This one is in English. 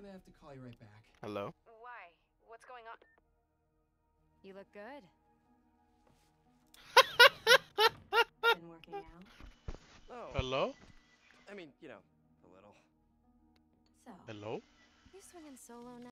gonna have to call you right back. Hello? Why? What's going on? You look good. Been working out? Oh, Hello? I mean, you know, a little. So, Hello? you swinging solo now?